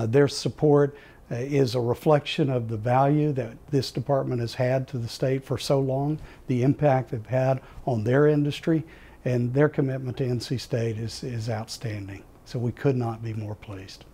Their support is a reflection of the value that this department has had to the state for so long, the impact they've had on their industry, and their commitment to NC State is outstanding. So we could not be more pleased.